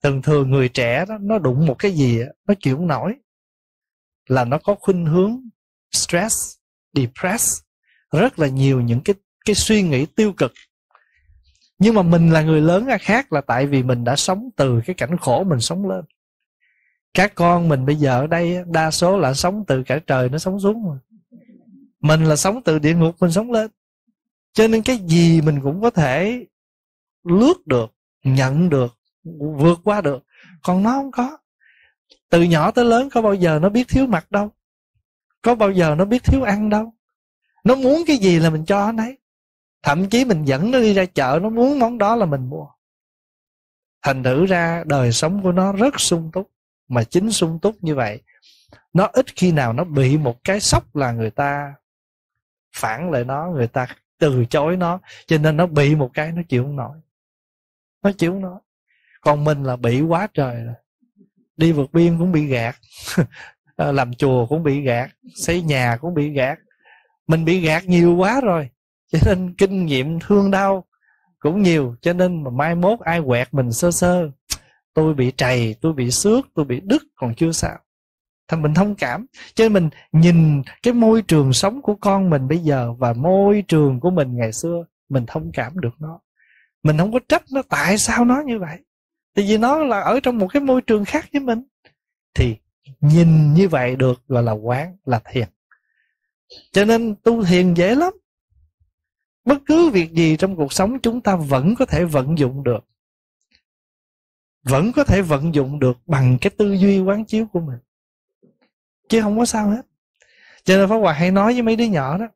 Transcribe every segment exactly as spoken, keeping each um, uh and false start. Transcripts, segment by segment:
Thường thường người trẻ đó, nó đụng một cái gì đó, nó chịu không nổi, là nó có khuynh hướng stress, depressed, rất là nhiều những cái, cái suy nghĩ tiêu cực. Nhưng mà mình là người lớn là khác, là tại vì mình đã sống từ cái cảnh khổ mình sống lên. Các con mình bây giờ ở đây đa số là sống từ cả trời nó sống xuống rồi. Mình là sống từ địa ngục mình sống lên. Cho nên cái gì mình cũng có thể lướt được, nhận được, vượt qua được. Còn nó không có. Từ nhỏ tới lớn có bao giờ nó biết thiếu mặc đâu, có bao giờ nó biết thiếu ăn đâu. Nó muốn cái gì là mình cho nó đấy. Thậm chí mình dẫn nó đi ra chợ, nó muốn món đó là mình mua. Thành thử ra đời sống của nó rất sung túc. Mà chính sung túc như vậy, nó ít khi nào nó bị một cái sốc là người ta phản lại nó, người ta từ chối nó. Cho nên nó bị một cái nó chịu không nổi. Nó chịu không nổi. Còn mình là bị quá trời rồi. Đi vượt biên cũng bị gạt, làm chùa cũng bị gạt, xây nhà cũng bị gạt. Mình bị gạt nhiều quá rồi, cho nên kinh nghiệm thương đau cũng nhiều. Cho nên mà mai mốt ai quẹt mình sơ sơ, tôi bị trầy, tôi bị xước, tôi bị đứt còn chưa sao, thì mình thông cảm. Cho nên mình nhìn cái môi trường sống của con mình bây giờ và môi trường của mình ngày xưa, mình thông cảm được nó. Mình không có trách nó tại sao nó như vậy, tại vì nó là ở trong một cái môi trường khác với mình. Thì nhìn như vậy được gọi là quán, là thiền. Cho nên tu thiền dễ lắm. Bất cứ việc gì trong cuộc sống chúng ta vẫn có thể vận dụng được, vẫn có thể vận dụng được bằng cái tư duy quán chiếu của mình, chứ không có sao hết. Cho nên Pháp Hòa hay nói với mấy đứa nhỏ đó,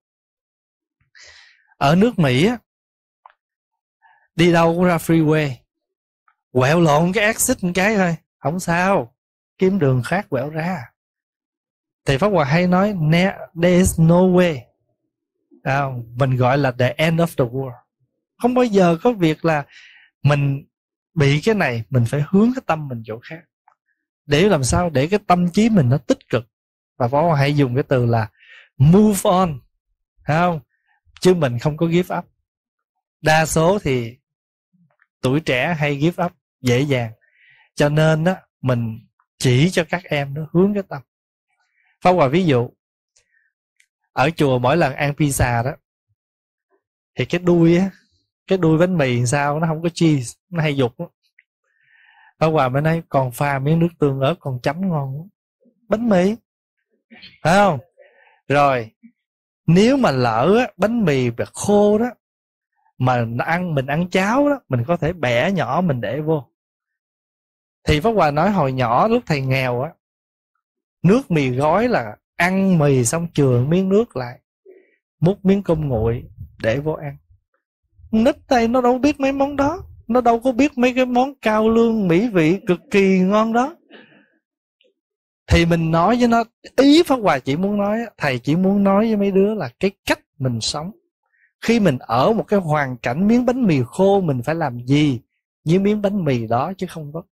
ở nước Mỹ á, đi đâu cũng ra freeway, quẹo lộn cái exit một cái thôi, không sao, kiếm đường khác quẹo ra. Thì Pháp Hòa hay nói there is no way, à, mình gọi là the end of the world. Không bao giờ có việc là mình bị cái này, mình phải hướng cái tâm mình chỗ khác. Để làm sao? Để cái tâm trí mình nó tích cực. Và Pháp Hòa hay dùng cái từ là move on, thấy không? Chứ mình không có give up. Đa số thì tuổi trẻ hay give up dễ dàng. Cho nên đó, mình chỉ cho các em nó hướng cái tâm. Pháp Hòa ví dụ, ở chùa mỗi lần ăn pizza đó, thì cái đuôi á, cái đuôi bánh mì sao nó không có cheese, nó hay dục đó. Pháp Hòa mới nói còn pha miếng nước tương ớt còn chấm ngon lắm. Bánh mì, phải không? Rồi nếu mà lỡ á, bánh mì bị khô đó, mà ăn mình ăn cháo đó, mình có thể bẻ nhỏ mình để vô. Thì Pháp Hòa nói hồi nhỏ lúc thầy nghèo á, nước mì gói là ăn mì xong chừa miếng nước lại, múc miếng cơm nguội để vô ăn. Nít đây nó đâu biết mấy món đó, nó đâu có biết mấy cái món cao lương mỹ vị cực kỳ ngon đó. Thì mình nói với nó, ý Pháp Hòa chỉ muốn nói, thầy chỉ muốn nói với mấy đứa là cái cách mình sống. Khi mình ở một cái hoàn cảnh miếng bánh mì khô, mình phải làm gì với miếng bánh mì đó chứ không có.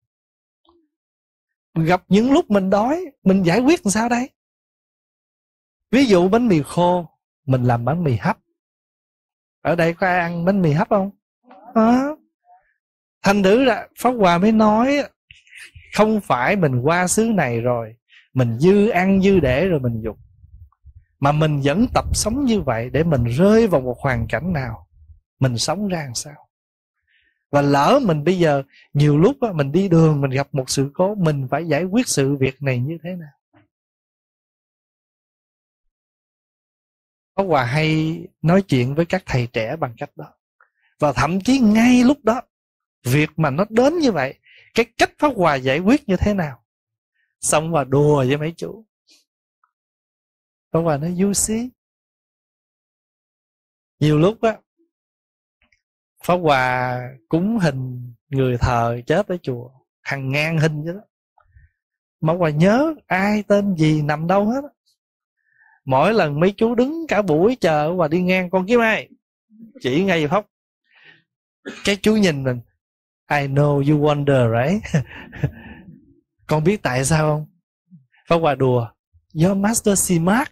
Gặp những lúc mình đói, mình giải quyết làm sao đây? Ví dụ bánh mì khô, mình làm bánh mì hấp. Ở đây có ai ăn bánh mì hấp không? À. Thành thử ra Pháp Hòa mới nói, không phải mình qua xứ này rồi, mình dư ăn dư để rồi mình dục, mà mình vẫn tập sống như vậy để mình rơi vào một hoàn cảnh nào, mình sống ra làm sao. Và lỡ mình bây giờ, nhiều lúc á, mình đi đường mình gặp một sự cố, mình phải giải quyết sự việc này như thế nào. Pháp Hòa hay nói chuyện với các thầy trẻ bằng cách đó. Và thậm chí ngay lúc đó, việc mà nó đến như vậy, cái cách Pháp Hòa giải quyết như thế nào, xong Hòa đùa với mấy chú. Pháp Hòa nói you see. Nhiều lúc á, Pháp Hòa cúng hình người thờ chết ở chùa, hàng ngàn hình vậy đó, mà Pháp Hòa nhớ ai tên gì nằm đâu hết. Mỗi lần mấy chú đứng cả buổi chờ Hòa đi ngang, con kiếm ai, chỉ ngay Pháp. Cái chú nhìn mình, I know you wonder right? Con biết tại sao không? Pháp Hòa đùa, your master smart.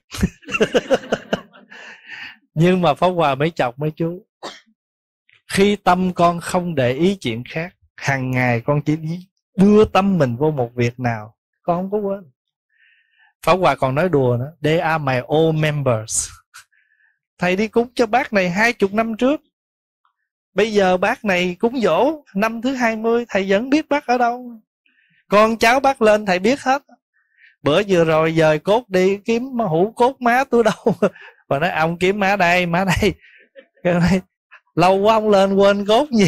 Nhưng mà Pháp Hòa mới chọc mấy chú, khi tâm con không để ý chuyện khác, hàng ngày con chỉ đưa tâm mình vô một việc nào, con không có quên. Pháp Hòa còn nói đùa nữa, they are my old members. Thầy đi cúng cho bác này hai chục năm trước, bây giờ bác này cúng giỗ năm thứ hai mươi, thầy vẫn biết bác ở đâu. Con cháu bác lên thầy biết hết. Bữa vừa rồi dời cốt đi kiếm hũ cốt má tôi đâu. Và nói ông kiếm má đây, má đây. Cái này, lâu quá ông lên quên cốt gì.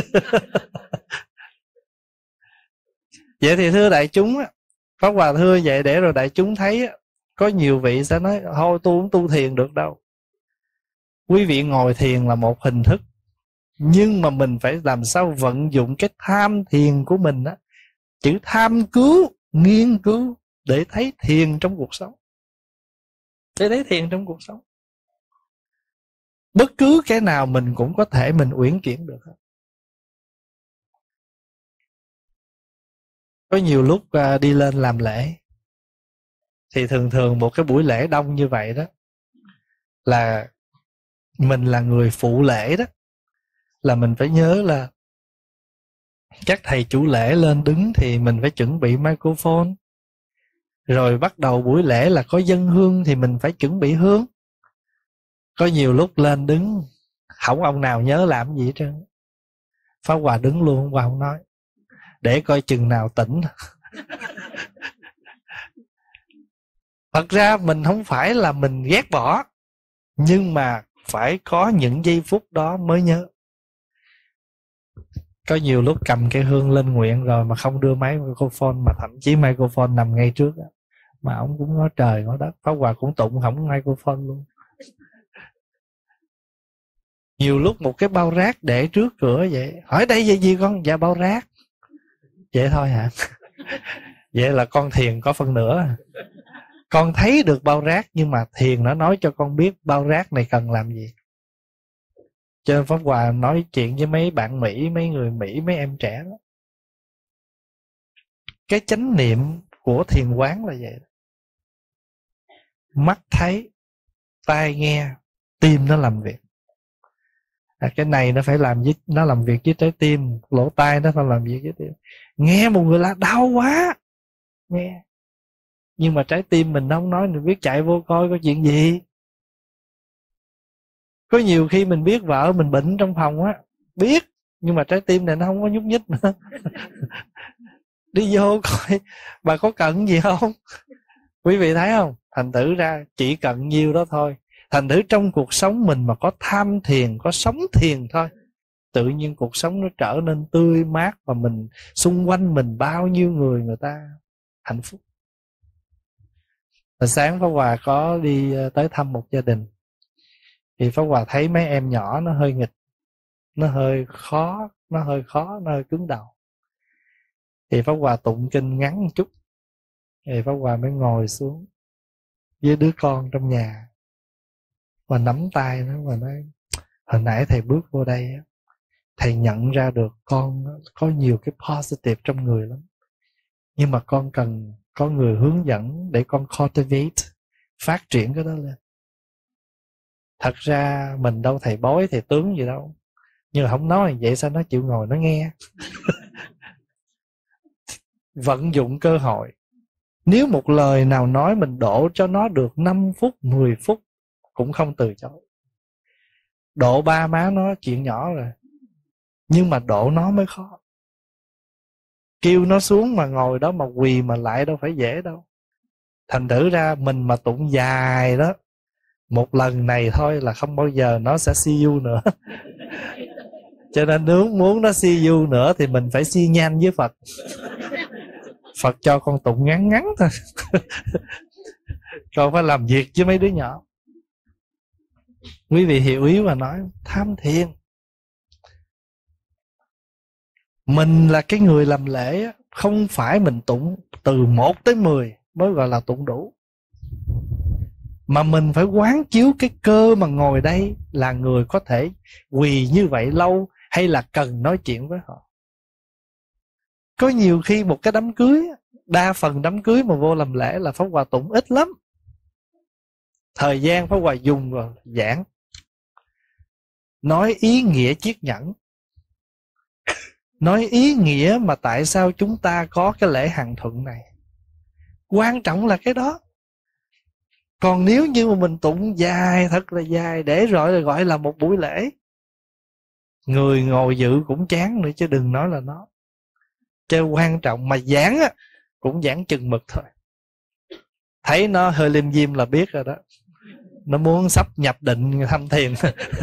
Vậy thì thưa đại chúng, Pháp Hòa thưa vậy để rồi đại chúng thấy, có nhiều vị sẽ nói thôi tôi không tu thiền được đâu. Quý vị ngồi thiền là một hình thức, nhưng mà mình phải làm sao vận dụng cái tham thiền của mình á, chữ tham cứu, nghiên cứu để thấy thiền trong cuộc sống. Để thấy thiền trong cuộc sống. Bất cứ cái nào mình cũng có thể mình uyển chuyển được hết. Có nhiều lúc uh, đi lên làm lễ, thì thường thường một cái buổi lễ đông như vậy đó, là mình là người phụ lễ đó, là mình phải nhớ là các thầy chủ lễ lên đứng thì mình phải chuẩn bị microphone. Rồi bắt đầu buổi lễ là có dâng hương thì mình phải chuẩn bị hương. Có nhiều lúc lên đứng không ông nào nhớ làm gì hết trơn. Pháp Hòa đứng luôn, Hòa không nói, để coi chừng nào tỉnh. Thật ra mình không phải là mình ghét bỏ, nhưng mà phải có những giây phút đó mới nhớ. Có nhiều lúc cầm cây hương lên nguyện rồi mà không đưa máy microphone, mà thậm chí microphone nằm ngay trước đó, mà ông cũng ngó trời ngó đất. Pháp Hòa cũng tụng không microphone luôn. Nhiều lúc một cái bao rác để trước cửa vậy, hỏi đây vậy gì con? Dạ bao rác. Vậy thôi hả? Vậy là con thiền có phân nửa. Con thấy được bao rác, nhưng mà thiền nó nói cho con biết bao rác này cần làm gì. Cho nên Pháp Hòa nói chuyện với mấy bạn Mỹ, mấy người Mỹ, mấy em trẻ đó. Cái chánh niệm của thiền quán là vậy. Mắt thấy, tai nghe, tim nó làm việc. À, cái này nó phải làm với, nó làm việc với trái tim, lỗ tai nó phải làm việc với tim. Nghe một người là đau quá, nghe. Nhưng mà trái tim mình nó không nói, mình biết chạy vô coi có chuyện gì. Có nhiều khi mình biết vợ mình bệnh trong phòng á, biết, nhưng mà trái tim này nó không có nhúc nhích nữa. Đi vô coi bà có cần gì không. Quý vị thấy không? Thành thử ra chỉ cần nhiêu đó thôi. Thành thử trong cuộc sống mình mà có tham thiền, có sống thiền thôi, tự nhiên cuộc sống nó trở nên tươi mát, và mình xung quanh mình bao nhiêu người người ta hạnh phúc. Hồi sáng Pháp Hòa có đi tới thăm một gia đình, thì Pháp Hòa thấy mấy em nhỏ nó hơi nghịch, nó hơi khó, nó hơi khó, nó hơi cứng đầu. Thì Pháp Hòa tụng kinh ngắn một chút, thì Pháp Hòa mới ngồi xuống với đứa con trong nhà và nắm tay nó và nói: hồi nãy thầy bước vô đây, thầy nhận ra được con có nhiều cái positive trong người lắm, nhưng mà con cần có người hướng dẫn để con cultivate, phát triển cái đó lên. Thật ra mình đâu thầy bói thầy tướng gì đâu, nhưng mà không nói vậy sao nó chịu ngồi nó nghe. Vận dụng cơ hội. Nếu một lời nào nói mình độ cho nó được năm phút, mười phút cũng không từ chối. Độ ba má nó chuyện nhỏ rồi, nhưng mà độ nó mới khó. Kêu nó xuống mà ngồi đó mà quỳ mà lại đâu phải dễ đâu. Thành thử ra mình mà tụng dài đó, một lần này thôi là không bao giờ nó sẽ see you nữa. Cho nên nếu muốn nó see you nữa thì mình phải xi nhanh với Phật. Phật cho con tụng ngắn ngắn thôi. Con phải làm việc với mấy đứa nhỏ. Quý vị hiểu ý mà nói. Tham thiền. Mình là cái người làm lễ, không phải mình tụng từ một tới mười mới gọi là tụng đủ, mà mình phải quán chiếu cái cơ mà ngồi đây là người có thể quỳ như vậy lâu, hay là cần nói chuyện với họ. Có nhiều khi một cái đám cưới, đa phần đám cưới mà vô làm lễ là Pháp Hòa tụng ít lắm. Thời gian Pháp Hòa dùng vào giảng, nói ý nghĩa chiết nhẫn. nói ý nghĩa mà tại sao chúng ta có cái lễ Hằng Thuận này. Quan trọng là cái đó. Còn nếu như mà mình tụng dài, thật là dài, để rồi gọi là một buổi lễ, người ngồi dự cũng chán nữa chứ đừng nói là nó. Chứ quan trọng mà giảng á, cũng giảng chừng mực thôi. Thấy nó hơi liêm diêm là biết rồi đó. Nó muốn sắp nhập định thăm thiền.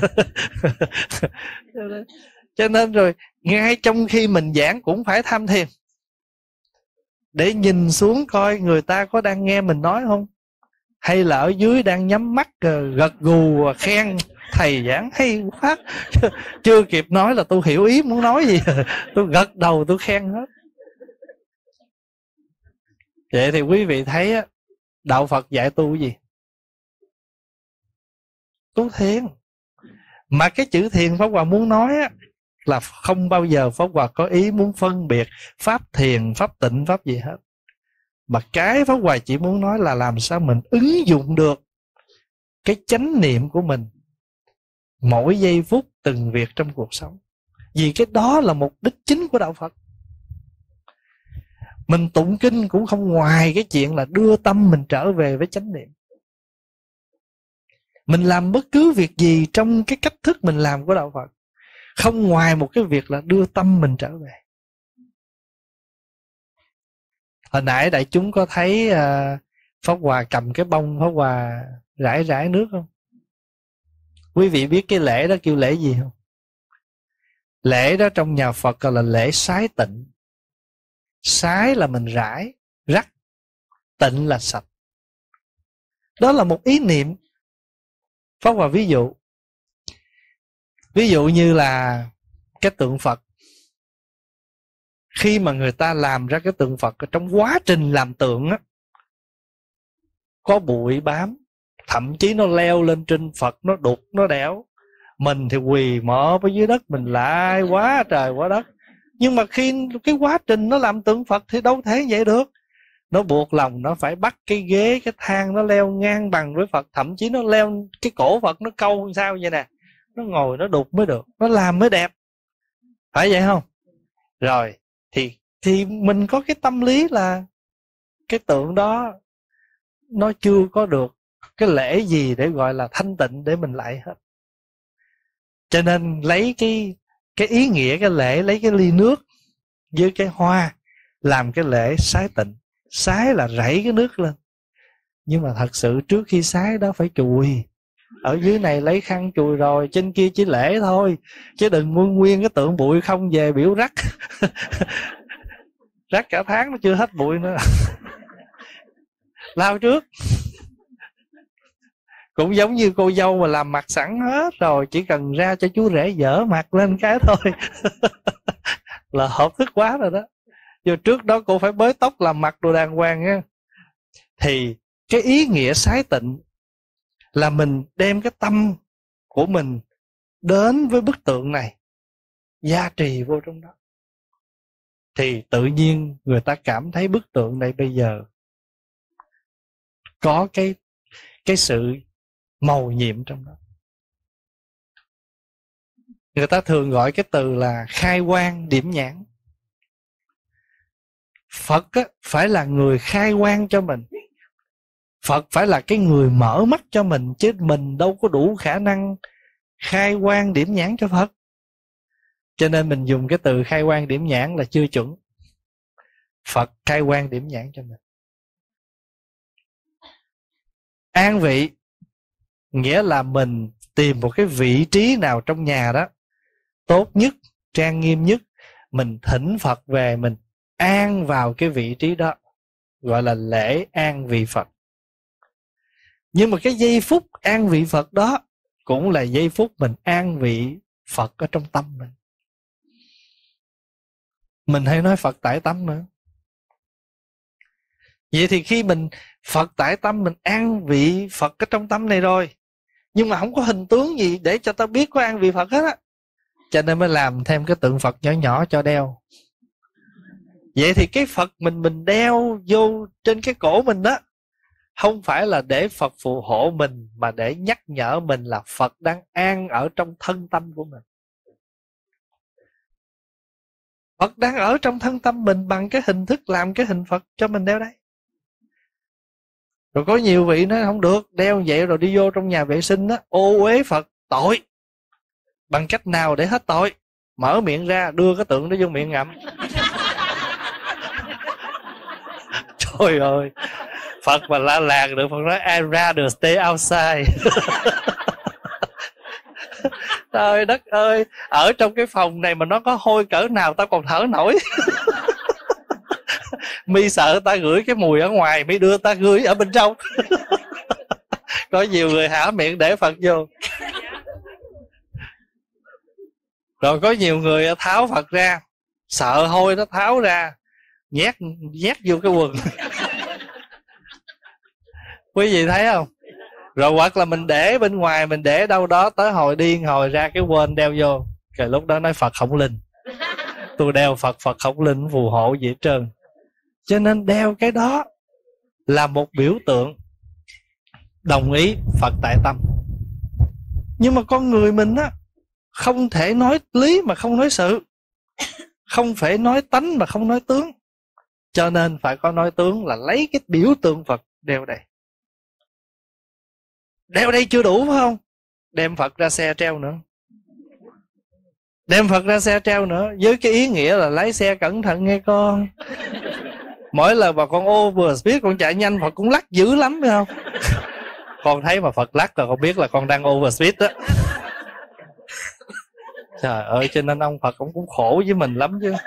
Cho nên rồi ngay trong khi mình giảng cũng phải tham thiền, để nhìn xuống coi người ta có đang nghe mình nói không, hay là ở dưới đang nhắm mắt gật gù khen thầy giảng hay quá. Chưa kịp nói là tôi hiểu ý muốn nói gì, tôi gật đầu tôi khen hết. Vậy thì quý vị thấy á, đạo Phật dạy tu cái gì? Tu thiền. Mà cái chữ thiền Pháp Hòa muốn nói á, là không bao giờ Pháp Hòa có ý muốn phân biệt pháp thiền, pháp tịnh, pháp gì hết. Mà cái Pháp Hòa chỉ muốn nói là làm sao mình ứng dụng được cái chánh niệm của mình mỗi giây phút từng việc trong cuộc sống. Vì cái đó là mục đích chính của đạo Phật. Mình tụng kinh cũng không ngoài cái chuyện là đưa tâm mình trở về với chánh niệm. Mình làm bất cứ việc gì trong cái cách thức mình làm của đạo Phật, không ngoài một cái việc là đưa tâm mình trở về. Hồi nãy đại chúng có thấy uh, Pháp Hòa cầm cái bông Pháp Hòa rải rải nước không? Quý vị biết cái lễ đó kêu lễ gì không? Lễ đó trong nhà Phật gọi là lễ sái tịnh. Sái là mình rải, rắc. Tịnh là sạch. Đó là một ý niệm. Pháp Hòa ví dụ. Ví dụ như là cái tượng Phật. Khi mà người ta làm ra cái tượng Phật, trong quá trình làm tượng á, có bụi bám, thậm chí nó leo lên trên Phật, nó đục, nó đẽo. Mình thì quỳ mọ ở dưới đất, mình lại quá trời quá đất. Nhưng mà khi cái quá trình nó làm tượng Phật thì đâu thể vậy được. Nó buộc lòng nó phải bắt cái ghế, cái thang nó leo ngang bằng với Phật. Thậm chí nó leo cái cổ Phật, nó câu sao vậy nè. Nó ngồi nó đục mới được, nó làm mới đẹp. Phải vậy không? Rồi thì, thì mình có cái tâm lý là cái tượng đó nó chưa có được cái lễ gì để gọi là thanh tịnh để mình lại hết. Cho nên lấy cái, cái ý nghĩa cái lễ, lấy cái ly nước với cái hoa làm cái lễ sái tịnh. Sái là rảy cái nước lên. Nhưng mà thật sự trước khi sái đó phải chùi. Ở dưới này lấy khăn chùi rồi, trên kia chỉ lễ thôi. Chứ đừng nguyên nguyên cái tượng bụi không về biểu rắc. Rắc cả tháng nó chưa hết bụi nữa. Lau trước. Cũng giống như cô dâu mà làm mặt sẵn hết rồi, chỉ cần ra cho chú rể dở mặt lên cái thôi là hợp thức quá rồi đó. Giờ trước đó cô phải bới tóc làm mặt đồ đàng hoàng nha. Thì cái ý nghĩa sái tịnh là mình đem cái tâm của mình đến với bức tượng này, gia trì vô trong đó. Thì tự nhiên người ta cảm thấy bức tượng này bây giờ có cái, cái sự màu nhiệm trong đó. Người ta thường gọi cái từ là khai quang điểm nhãn. Phật á, phải là người khai quang cho mình. Phật phải là cái người mở mắt cho mình, chứ mình đâu có đủ khả năng khai quang điểm nhãn cho Phật. Cho nên mình dùng cái từ khai quang điểm nhãn là chưa chuẩn. Phật khai quang điểm nhãn cho mình. An vị nghĩa là mình tìm một cái vị trí nào trong nhà đó tốt nhất, trang nghiêm nhất, mình thỉnh Phật về, mình an vào cái vị trí đó, gọi là lễ an vị Phật. Nhưng mà cái giây phút an vị Phật đó cũng là giây phút mình an vị Phật ở trong tâm mình. Mình hay nói Phật tại tâm nữa. Vậy thì khi mình Phật tại tâm, mình an vị Phật ở trong tâm này rồi, nhưng mà không có hình tướng gì để cho ta biết có an vị Phật hết á. Cho nên mới làm thêm cái tượng Phật nhỏ nhỏ cho đeo. Vậy thì cái Phật mình mình đeo vô trên cái cổ mình đó, không phải là để Phật phù hộ mình, mà để nhắc nhở mình là Phật đang an ở trong thân tâm của mình. Phật đang ở trong thân tâm mình bằng cái hình thức làm cái hình Phật cho mình đeo đây. Rồi có nhiều vị nói không được, đeo vậy rồi đi vô trong nhà vệ sinh á, ô uế Phật, tội. Bằng cách nào để hết tội? Mở miệng ra, đưa cái tượng đó vô miệng ngậm. Trời ơi, Phật mà la làng được, Phật nói I rather stay outside. Trời đất ơi, ở trong cái phòng này mà nó có hôi cỡ nào tao còn thở nổi. Mi sợ ta gửi cái mùi ở ngoài, mi đưa ta gửi ở bên trong. Có nhiều người hả miệng để Phật vô. Rồi có nhiều người tháo Phật ra, sợ hôi nó tháo ra, nhét nhét vô cái quần. Quý vị thấy không? Rồi hoặc là mình để bên ngoài, mình để đâu đó tới hồi điên hồi ra cái quên đeo vô. Rồi lúc đó nói Phật không linh. Tôi đeo Phật, Phật không linh phù hộ gì hết trơn. Cho nên đeo cái đó là một biểu tượng đồng ý Phật tại tâm. Nhưng mà con người mình á, không thể nói lý mà không nói sự, không phải nói tánh mà không nói tướng. Cho nên phải có nói tướng, là lấy cái biểu tượng Phật đeo đây. Đeo đây chưa đủ phải không? Đem Phật ra xe treo nữa. Đem Phật ra xe treo nữa, với cái ý nghĩa là lái xe cẩn thận nghe con. Mỗi lần mà con over speed, con chạy nhanh, Phật cũng lắc dữ lắm phải không? Con thấy mà Phật lắc là con biết là con đang over speed đó. Trời ơi, cho nên ông Phật cũng cũng khổ với mình lắm chứ.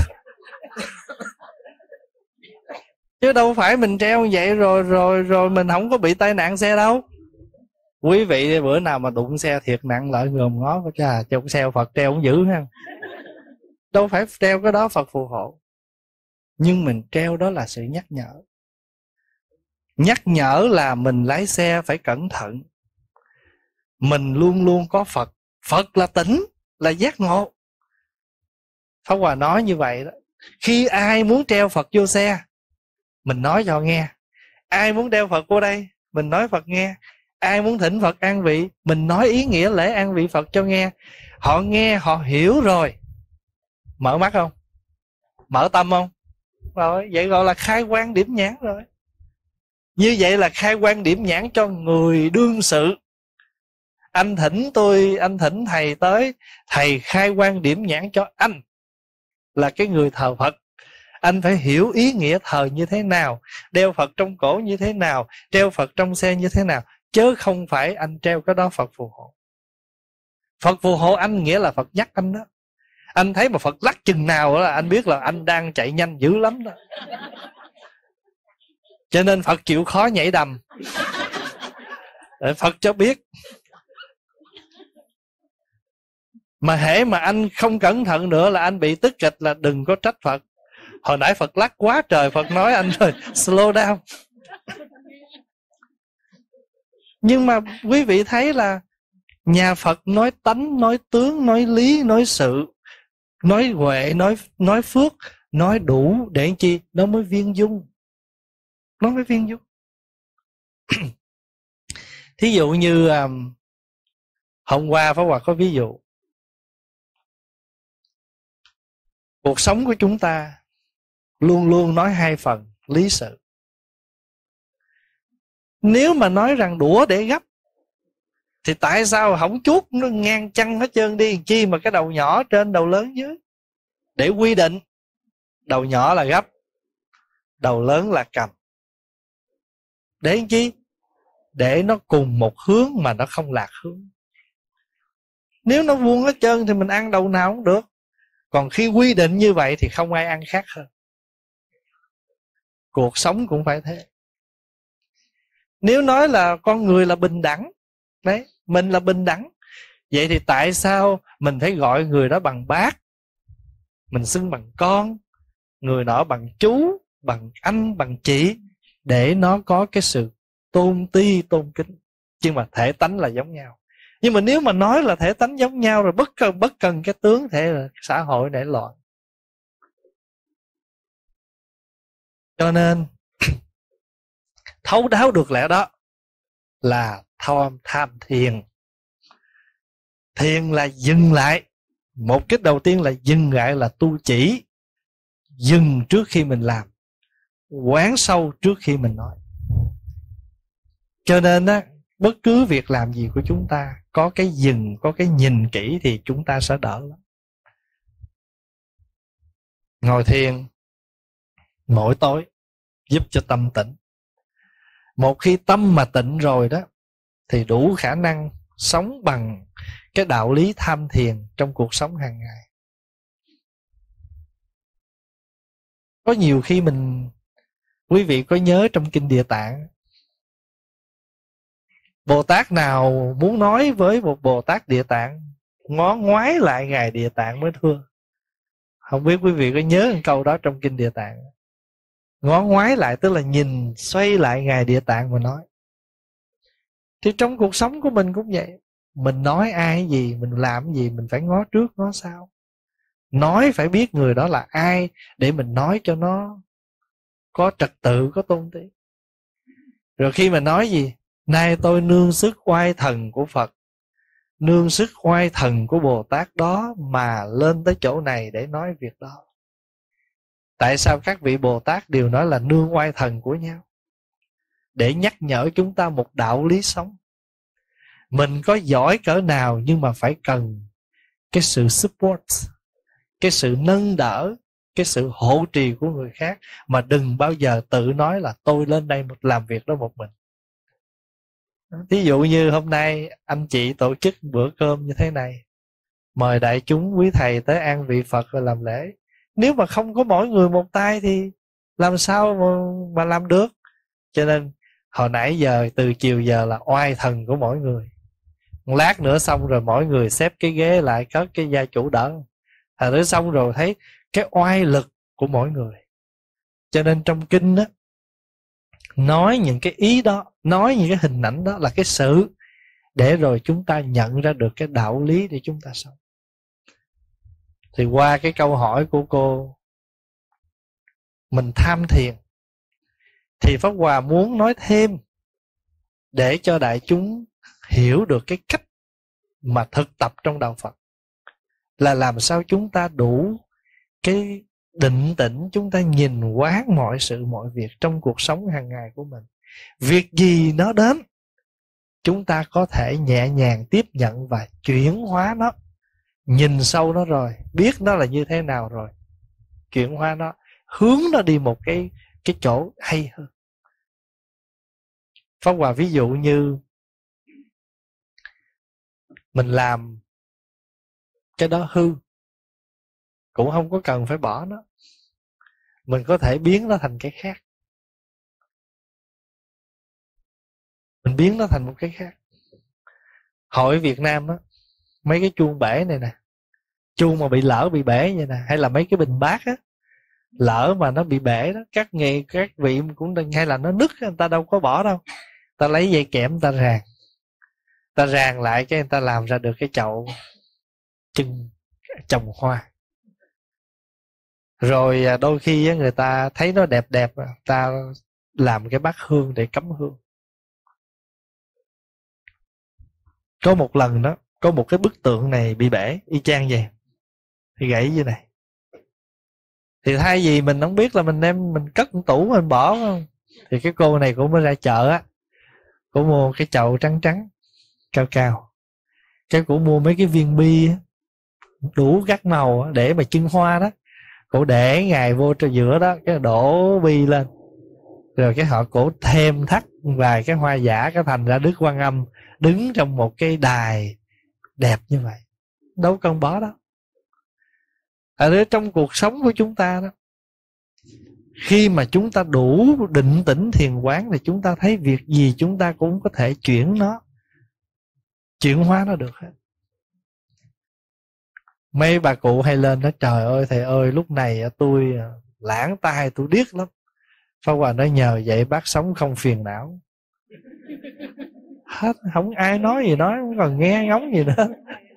Chứ đâu phải mình treo vậy rồi rồi rồi mình không có bị tai nạn xe đâu. Quý vị bữa nào mà đụng xe thiệt nặng lại gồm ngó có cha trong xe Phật treo cũng dữ ha. Đâu phải treo cái đó Phật phù hộ. Nhưng mình treo đó là sự nhắc nhở. Nhắc nhở là mình lái xe phải cẩn thận. Mình luôn luôn có Phật. Phật là tỉnh, là giác ngộ. Pháp Hòa nói như vậy đó. Khi ai muốn treo Phật vô xe, mình nói cho nghe. Ai muốn đeo Phật vô đây, mình nói Phật nghe. Ai muốn thỉnh Phật an vị, mình nói ý nghĩa lễ an vị Phật cho nghe. Họ nghe, họ hiểu rồi. Mở mắt không? Mở tâm không? Rồi, vậy gọi là khai quang điểm nhãn rồi. Như vậy là khai quang điểm nhãn cho người đương sự. Anh thỉnh tôi, anh thỉnh thầy tới, thầy khai quang điểm nhãn cho anh là cái người thờ Phật. Anh phải hiểu ý nghĩa thờ như thế nào, đeo Phật trong cổ như thế nào, treo Phật trong xe như thế nào, chứ không phải anh treo cái đó Phật phù hộ. Phật phù hộ anh nghĩa là Phật nhắc anh đó. Anh thấy mà Phật lắc chừng nào đó là anh biết là anh đang chạy nhanh dữ lắm đó. Cho nên Phật chịu khó nhảy đầm để Phật cho biết. Mà hễ mà anh không cẩn thận nữa là anh bị tức kịch, là đừng có trách Phật. Hồi nãy Phật lắc quá trời, Phật nói anh rồi, slow down. Nhưng mà quý vị thấy là nhà Phật nói tánh, nói tướng, nói lý, nói sự, nói huệ, nói nói phước, nói đủ để chi? Nó mới viên dung. Nó mới viên dung. Thí dụ như um, hôm qua Pháp Hòa có ví dụ. Cuộc sống của chúng ta luôn luôn nói hai phần lý sự. Nếu mà nói rằng đũa để gấp, thì tại sao không chuốt nó ngang chăng hết trơn đi, chi mà cái đầu nhỏ trên đầu lớn dưới? Để quy định đầu nhỏ là gấp, đầu lớn là cầm. Để làm chi? Để nó cùng một hướng mà nó không lạc hướng. Nếu nó vuông hết trơn thì mình ăn đầu nào cũng được. Còn khi quy định như vậy thì không ai ăn khác hơn. Cuộc sống cũng phải thế. Nếu nói là con người là bình đẳng, đấy, mình là bình đẳng, vậy thì tại sao mình phải gọi người đó bằng bác, mình xưng bằng con, người nọ bằng chú, bằng anh, bằng chị, để nó có cái sự tôn ti, tôn kính. Nhưng mà thể tánh là giống nhau. Nhưng mà nếu mà nói là thể tánh giống nhau rồi, bất cần bất cần cái tướng thể là xã hội nảy loạn. Cho nên thấu đáo được lẽ đó là tham tham thiền. Thiền là dừng lại. Một cái đầu tiên là dừng lại, là tu chỉ. dừng trước khi mình làm, quán sâu trước khi mình nói. Cho nên á, bất cứ việc làm gì của chúng ta có cái dừng, có cái nhìn kỹ thì chúng ta sẽ đỡ lắm. Ngồi thiền mỗi tối giúp cho tâm tĩnh. Một khi tâm mà tịnh rồi đó thì đủ khả năng sống bằng cái đạo lý tham thiền trong cuộc sống hàng ngày. Có nhiều khi mình, quý vị có nhớ trong Kinh Địa Tạng, Bồ Tát nào muốn nói với một Bồ Tát Địa Tạng, ngó ngoái lại Ngài Địa Tạng mới thưa. Không biết quý vị có nhớ một câu đó trong Kinh Địa Tạng. Ngó ngoái lại tức là nhìn xoay lại Ngài Địa Tạng mà nói. Thì trong cuộc sống của mình cũng vậy. Mình nói ai gì, mình làm gì, mình phải ngó trước ngó sau. Nói phải biết người đó là ai để mình nói cho nó có trật tự, có tôn ti. Rồi khi mà nói gì, nay tôi nương sức oai thần của Phật, nương sức oai thần của Bồ Tát đó mà lên tới chỗ này để nói việc đó. Tại sao các vị Bồ Tát đều nói là nương oai thần của nhau? Để nhắc nhở chúng ta một đạo lý sống. Mình có giỏi cỡ nào nhưng mà phải cần cái sự support, cái sự nâng đỡ, cái sự hộ trì của người khác. Mà đừng bao giờ tự nói là tôi lên đây làm việc đó một mình. Ví dụ như hôm nay anh chị tổ chức bữa cơm như thế này, mời đại chúng quý thầy tới an vị Phật và làm lễ. Nếu mà không có mỗi người một tay thì làm sao mà, mà làm được. Cho nên hồi nãy giờ từ chiều giờ là oai thần của mỗi người. Một lát nữa xong rồi mỗi người xếp cái ghế lại, cất cái gia chủ đỡ. Thật nữa xong rồi thấy cái oai lực của mỗi người. Cho nên trong kinh đó, nói những cái ý đó, nói những cái hình ảnh đó là cái sự để rồi chúng ta nhận ra được cái đạo lý để chúng ta sống. Thì qua cái câu hỏi của cô, mình tham thiền, thì Pháp Hòa muốn nói thêm để cho đại chúng hiểu được cái cách mà thực tập trong đạo Phật là làm sao chúng ta đủ cái định tĩnh, chúng ta nhìn quán mọi sự mọi việc trong cuộc sống hàng ngày của mình. Việc gì nó đến, chúng ta có thể nhẹ nhàng tiếp nhận và chuyển hóa nó. Nhìn sâu nó rồi, biết nó là như thế nào rồi, chuyển hóa nó, hướng nó đi một cái, cái chỗ hay hơn. Pháp Hòa ví dụ như mình làm cái đó hư, cũng không có cần phải bỏ nó. Mình có thể biến nó thành cái khác. Mình biến nó thành một cái khác. Hội Việt Nam á, mấy cái chuông bể này nè, chuông mà bị lỡ bị bể vậy nè, hay là mấy cái bình bát á, lỡ mà nó bị bể đó, các nghề các vị cũng đừng, hay là nó nứt, người ta đâu có bỏ đâu, ta lấy dây kẽm người ta ràng, ta ràng lại cái người ta làm ra được cái chậu chân trồng hoa. Rồi đôi khi người ta thấy nó đẹp đẹp, ta làm cái bát hương để cắm hương. Có một lần đó, có một cái bức tượng này bị bể y chang vậy, thì gãy như này. Thì thay vì mình không biết là mình đem mình cất tủ mình bỏ không, thì cái cô này cũng mới ra chợ á, cô mua cái chậu trắng trắng cao cao, cái cô mua mấy cái viên bi đủ các màu để mà trưng hoa đó, cổ để ngài vô trong giữa đó, cái đổ bi lên, rồi cái họ cổ thêm thắt vài cái hoa giả, cái thành ra Đức Quan Âm đứng trong một cái đài đẹp như vậy, đâu cần bỏ đó. Ở trong cuộc sống của chúng ta đó, khi mà chúng ta đủ định tĩnh thiền quán thì chúng ta thấy việc gì chúng ta cũng có thể chuyển nó, chuyển hóa nó được hết. Mấy bà cụ hay lên nói trời ơi thầy ơi, lúc này tôi lãng tai, tôi điếc lắm. Pháp Hòa nói nhờ vậy bác sống không phiền não. Hết, không ai nói gì nói, không còn nghe ngóng gì nữa.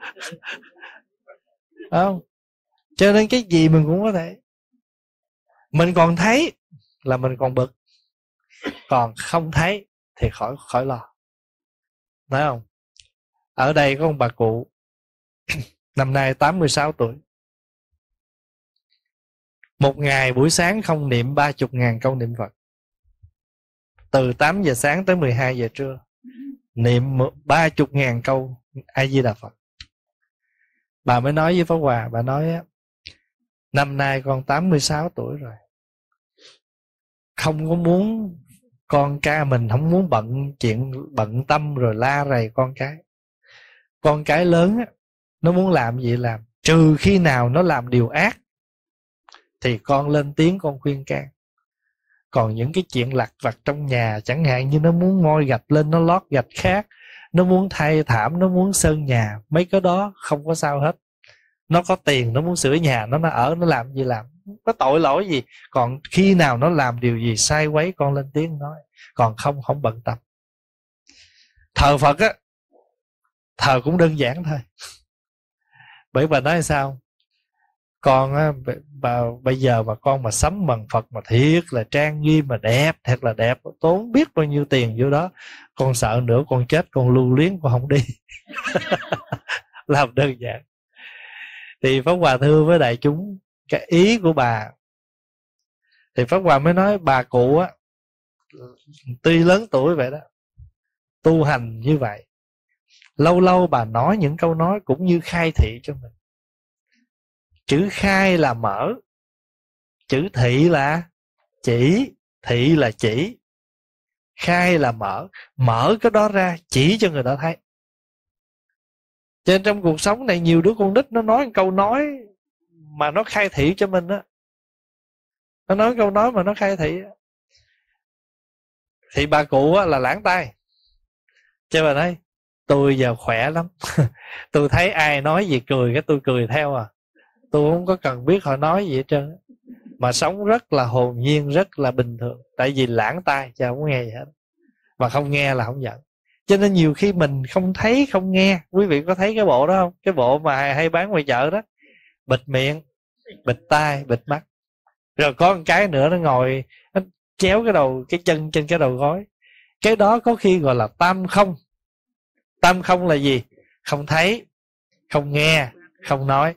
Không? Cho nên cái gì mình cũng có thể. Mình còn thấy là mình còn bực, còn không thấy thì khỏi khỏi lo. Thấy không? Ở đây có một bà cụ năm nay tám mươi sáu tuổi. Một ngày buổi sáng không niệm ba chục ngàn câu niệm Phật. Từ tám giờ sáng tới mười hai giờ trưa, niệm ba chục ngàn câu A Di Đà Phật. Bà mới nói với Pháp Hòa, bà nói á, năm nay con tám mươi sáu tuổi rồi, không có muốn con cái mình, không muốn bận chuyện bận tâm rồi la rầy con cái. Con cái lớn á, nó muốn làm gì làm, trừ khi nào nó làm điều ác thì con lên tiếng con khuyên can. Còn những cái chuyện lặt vặt trong nhà, chẳng hạn như nó muốn ngoi gạch lên nó lót gạch khác, nó muốn thay thảm, nó muốn sơn nhà, mấy cái đó không có sao hết. Nó có tiền, nó muốn sửa nhà, nó nó ở, nó làm gì làm, có tội lỗi gì. Còn khi nào nó làm điều gì sai quấy, con lên tiếng nói. Còn không, không bận tâm. Thờ Phật á, thờ cũng đơn giản thôi. Bởi bà nói sao, con á, bà, bây giờ mà con mà sắm bằng Phật mà thiệt là trang nghiêm mà đẹp, thật là đẹp, tốn biết bao nhiêu tiền vô đó, con sợ nữa con chết, con lưu luyến, con không đi. Làm đơn giản. Thì Pháp Hòa thưa với đại chúng cái ý của bà. Thì Pháp Hòa mới nói bà cụ á, tuy lớn tuổi vậy đó, tu hành như vậy, lâu lâu bà nói những câu nói cũng như khai thị cho mình. Chữ khai là mở, chữ thị là chỉ, thị là chỉ, khai là mở. Mở cái đó ra chỉ cho người ta thấy. Cho nên trong cuộc sống này nhiều đứa con nít nó nói một câu nói mà nó khai thị cho mình á. Nó nói câu nói mà nó khai thị á. Thì bà cụ á là lãng tai. Cho bà nói tôi giờ khỏe lắm. Tôi thấy ai nói gì cười cái tôi cười theo à. Tôi không có cần biết họ nói gì hết trơn. Mà sống rất là hồn nhiên, rất là bình thường. Tại vì lãng tai, chứ không nghe gì hết. Mà không nghe là không giận. Cho nên nhiều khi mình không thấy, không nghe. Quý vị có thấy cái bộ đó không? Cái bộ mà hay bán ngoài chợ đó. Bịt miệng, bịt tai, bịt mắt. Rồi có một cái nữa nó ngồi, nó chéo cái đầu, cái chân trên cái đầu gối. Cái đó có khi gọi là tam không. Tam không là gì? Không thấy, không nghe, không nói.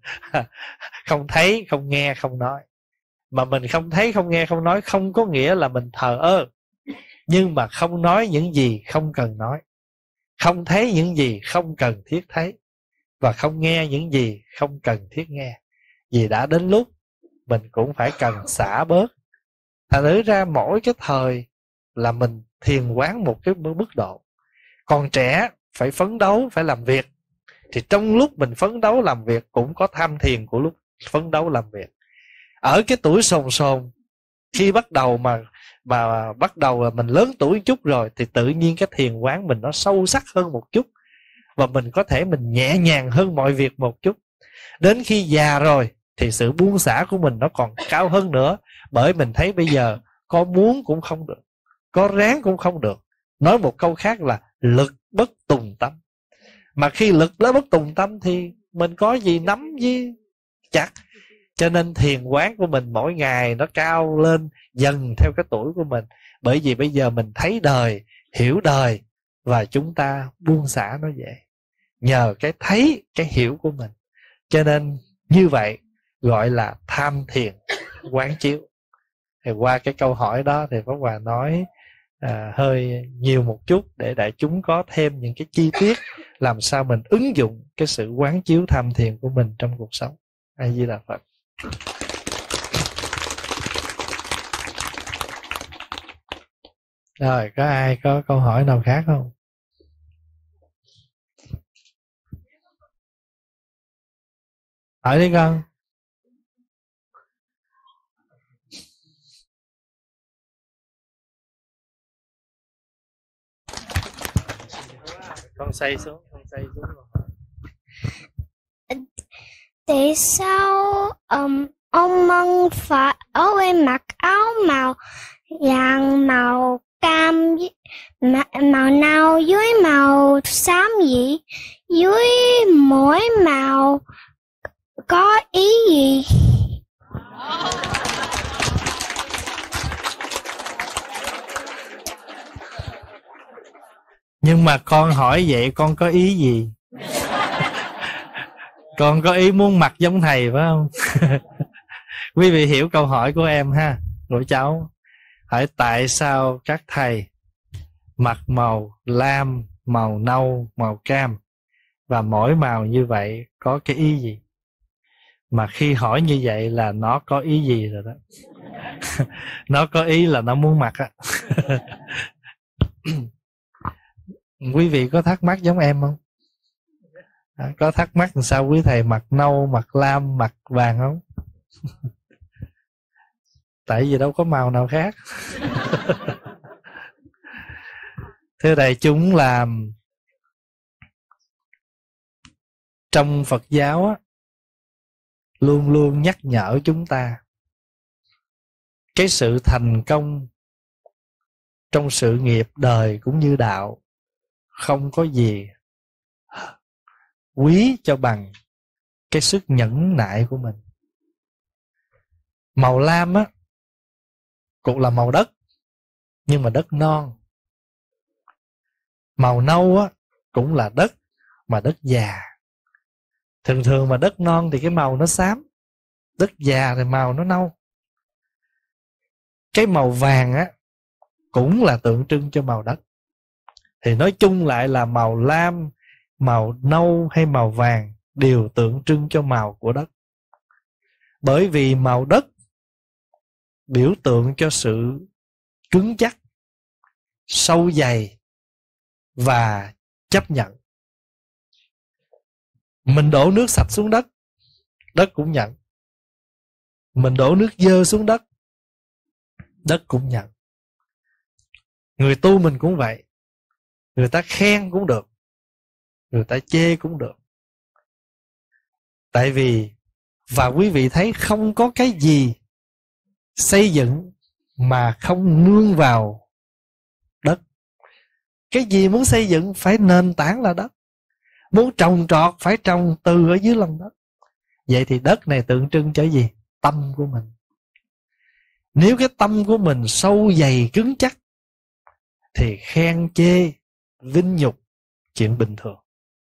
Không thấy, không nghe, không nói. Mà mình không thấy, không nghe, không nói không có nghĩa là mình thờ ơ. Nhưng mà không nói những gì không cần nói, không thấy những gì không cần thiết thấy, và không nghe những gì không cần thiết nghe. Vì đã đến lúc mình cũng phải cần xả bớt. Thành thử ra mỗi cái thời là mình thiền quán một cái mức độ. Còn trẻ phải phấn đấu, phải làm việc. Thì trong lúc mình phấn đấu làm việc cũng có tham thiền của lúc phấn đấu làm việc. Ở cái tuổi sồn sồn, khi bắt đầu mà mà bắt đầu là mình lớn tuổi chút rồi, thì tự nhiên cái thiền quán mình nó sâu sắc hơn một chút, và mình có thể mình nhẹ nhàng hơn mọi việc một chút. Đến khi già rồi thì sự buông xả của mình nó còn cao hơn nữa. Bởi mình thấy bây giờ có muốn cũng không được, có ráng cũng không được. Nói một câu khác là lực bất tùng tâm. Mà khi lực nó bất tùng tâm thì mình có gì nắm với chặt. Cho nên thiền quán của mình mỗi ngày nó cao lên dần theo cái tuổi của mình. Bởi vì bây giờ mình thấy đời, hiểu đời, và chúng ta buông xả nó dễ, nhờ cái thấy, cái hiểu của mình. Cho nên như vậy gọi là tham thiền quán chiếu. Thì qua cái câu hỏi đó thì Pháp Hòa nói à, hơi nhiều một chút để đại chúng có thêm những cái chi tiết làm sao mình ứng dụng cái sự quán chiếu tham thiền của mình trong cuộc sống. A Di Đà Phật. Rồi, có ai có câu hỏi nào khác không? Hỏi đi con. Con xây xuống, con xây xuống. Tại sao um, ông Mân phải ở bên mặc áo màu vàng, màu cam, màu, màu nâu dưới màu xám vậy? Dưới mỗi màu có ý gì? Nhưng mà con hỏi vậy con có ý gì? Con có ý muốn mặc giống thầy phải không? Quý vị hiểu câu hỏi của em ha, của cháu. Hỏi tại sao các thầy mặc màu lam, màu nâu, màu cam, và mỗi màu như vậy có cái ý gì? Mà khi hỏi như vậy là nó có ý gì rồi đó. Nó có ý là nó muốn mặc á. Quý vị có thắc mắc giống em không? À, có thắc mắc làm sao quý thầy mặc nâu, mặc lam, mặc vàng không? Tại vì đâu có màu nào khác. Thưa đại chúng, là trong Phật giáo á, luôn luôn nhắc nhở chúng ta cái sự thành công trong sự nghiệp đời cũng như đạo không có gì quý cho bằng cái sức nhẫn nại của mình. Màu lam á cũng là màu đất, nhưng mà đất non. Màu nâu á cũng là đất, mà đất già. Thường thường mà đất non thì cái màu nó xám, đất già thì màu nó nâu. Cái màu vàng á cũng là tượng trưng cho màu đất. Thì nói chung lại là màu lam, màu nâu hay màu vàng đều tượng trưng cho màu của đất. Bởi vì màu đất biểu tượng cho sự cứng chắc, sâu dày và chấp nhận. Mình đổ nước sạch xuống đất, đất cũng nhận. Mình đổ nước dơ xuống đất, đất cũng nhận. Người tu mình cũng vậy. Người ta khen cũng được, người ta chê cũng được. Tại vì, và quý vị thấy không có cái gì xây dựng mà không nương vào đất. Cái gì muốn xây dựng phải nền tảng là đất. Muốn trồng trọt phải trồng từ ở dưới lòng đất. Vậy thì đất này tượng trưng cho gì? Tâm của mình. Nếu cái tâm của mình sâu dày cứng chắc thì khen chê, vinh nhục chuyện bình thường.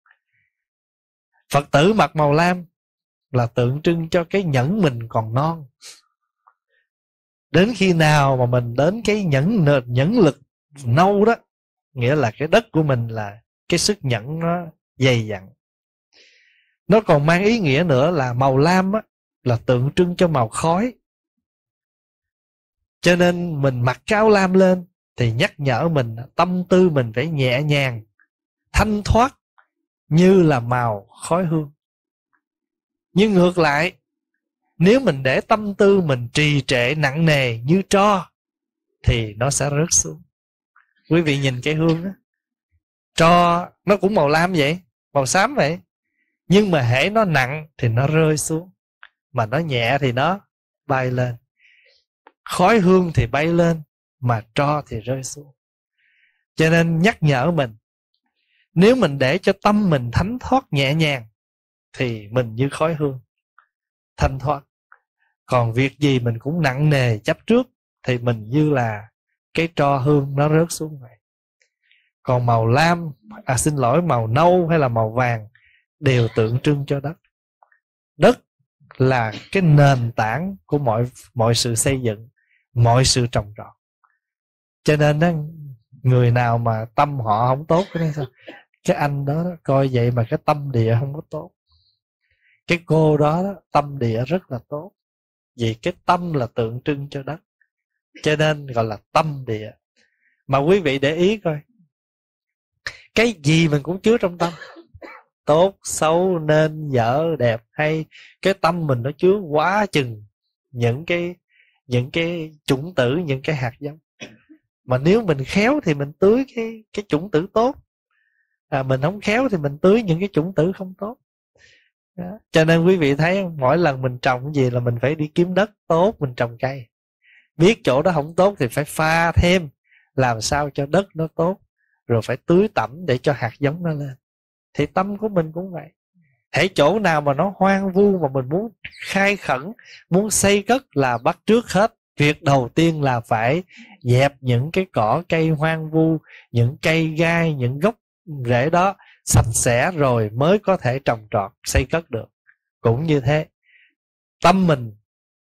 Phật tử mặc màu lam là tượng trưng cho cái nhẫn mình còn non. Đến khi nào mà mình đến cái nhẫn nhẫn lực nâu đó, nghĩa là cái đất của mình là cái sức nhẫn nó dày dặn. Nó còn mang ý nghĩa nữa là màu lam á, là tượng trưng cho màu khói. Cho nên mình mặc cái áo lam lên thì nhắc nhở mình, tâm tư mình phải nhẹ nhàng, thanh thoát như là màu khói hương. Nhưng ngược lại, nếu mình để tâm tư mình trì trệ nặng nề như tro thì nó sẽ rớt xuống. Quý vị nhìn cái hương đó, tro nó cũng màu lam vậy, màu xám vậy. Nhưng mà hễ nó nặng thì nó rơi xuống, mà nó nhẹ thì nó bay lên. Khói hương thì bay lên, mà tro thì rơi xuống. Cho nên nhắc nhở mình, nếu mình để cho tâm mình thánh thoát nhẹ nhàng thì mình như khói hương, thanh thoát. Còn việc gì mình cũng nặng nề chấp trước thì mình như là cái tro hương nó rớt xuống vậy. Còn màu lam, à xin lỗi, màu nâu hay là màu vàng đều tượng trưng cho đất. Đất là cái nền tảng của mọi mọi sự xây dựng, mọi sự trồng trọt. Cho nên đó, người nào mà tâm họ không tốt, cái sao? Cái anh đó, đó coi vậy mà cái tâm địa không có tốt. Cái cô đó, đó tâm địa rất là tốt. Vì cái tâm là tượng trưng cho đất, cho nên gọi là tâm địa. Mà quý vị để ý coi, cái gì mình cũng chứa trong tâm. Tốt, xấu, nên, dở, đẹp, hay. Cái tâm mình nó chứa quá chừng những cái những cái chủng tử, những cái hạt giống. Mà nếu mình khéo thì mình tưới cái cái chủng tử tốt, à, mình không khéo thì mình tưới những cái chủng tử không tốt. Đó. Cho nên quý vị thấy mỗi lần mình trồng cái gì là mình phải đi kiếm đất tốt mình trồng cây. Biết chỗ đó không tốt thì phải pha thêm, làm sao cho đất nó tốt, rồi phải tưới tẩm để cho hạt giống nó lên. Thì tâm của mình cũng vậy. Hễ chỗ nào mà nó hoang vu mà mình muốn khai khẩn, muốn xây cất là bắt trước hết. Việc đầu tiên là phải dẹp những cái cỏ cây hoang vu, những cây gai, những gốc rễ đó sạch sẽ rồi mới có thể trồng trọt, xây cất được. Cũng như thế, tâm mình